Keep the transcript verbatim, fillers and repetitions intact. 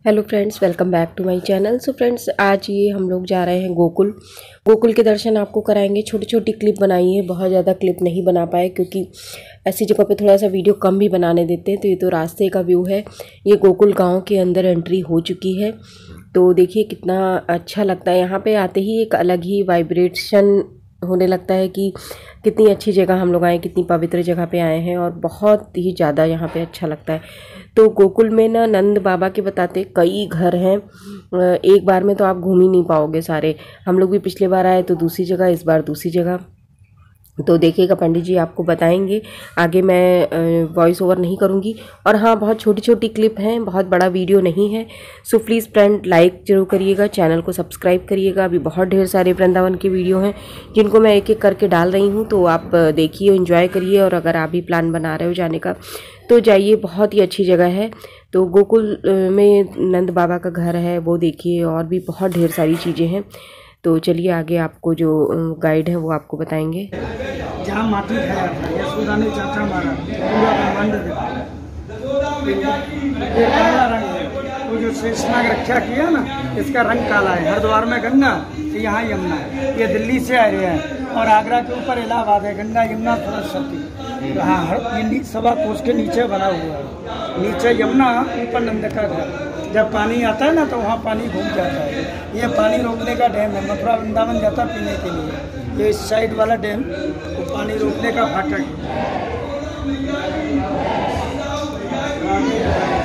Hello friends, welcome back to my channel. So friends, आज ये हम लोग जा रहे हैं गोकुल गोकुल के दर्शन आपको कराएंगे। छोटी छोटी क्लिप बनाई है, बहुत ज़्यादा क्लिप नहीं बना पाए क्योंकि ऐसी जगह पे थोड़ा सा वीडियो कम भी बनाने देते हैं। तो ये तो रास्ते का व्यू है। ये गोकुल गांव के अंदर एंट्री हो चुकी है। तो देखिए कितना अच्छा लगता है। यहाँ पे आते ही एक अलग ही वाइब्रेशन होने लगता है कि कितनी अच्छी जगह हम लोग आए, कितनी पवित्र जगह पे आए हैं और बहुत ही ज़्यादा यहाँ पे अच्छा लगता है। तो गोकुल में ना नंद बाबा के बताते कई घर हैं। एक बार में तो आप घूम ही नहीं पाओगे सारे। हम लोग भी पिछले बार आए तो दूसरी जगह, इस बार दूसरी जगह। तो देखिएगा, पंडित जी आपको बताएंगे। आगे मैं वॉइस ओवर नहीं करूँगी। और हाँ, बहुत छोटी छोटी क्लिप हैं, बहुत बड़ा वीडियो नहीं है। सो प्लीज़ फ्रेंड, लाइक जरूर करिएगा, चैनल को सब्सक्राइब करिएगा। अभी बहुत ढेर सारे वृंदावन के वीडियो हैं जिनको मैं एक एक करके डाल रही हूँ। तो आप देखिए, एंजॉय करिए। और अगर आप भी प्लान बना रहे हो जाने का तो जाइए, बहुत ही अच्छी जगह है। तो गोकुल में नंद बाबा का घर है, वो देखिए। और भी बहुत ढेर सारी चीज़ें हैं। तो चलिए आगे आपको जो गाइड है वो आपको बताएंगे। जहाँ माटी खाया था, यशोदा ने चाचा मारा, पूरा ब्रह्मांड ये काला रंग है। वो जो शेषनाग रक्षा किया ना, इसका रंग काला है। हरिद्वार में गंगा, यहाँ यमुना है। ये दिल्ली से आ रहे हैं और आगरा के ऊपर इलाहाबाद है। गंगा यमुना सरस्वती, हाँ, ये सवा कोस के नीचे बना हुआ है। नीचे यमुना, ऊपर नंद का घर। जब पानी आता है ना तो वहाँ पानी घूम जाता है। ये पानी रोकने का डैम है। मथुरा वृंदावन जाता है पीने के लिए। ये इस साइड वाला डैम तो पानी रोकने का फाटक है।